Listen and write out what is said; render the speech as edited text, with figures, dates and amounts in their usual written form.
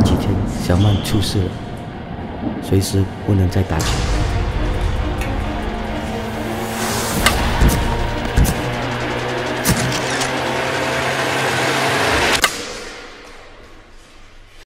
几天小曼出事了，随时不能再打球。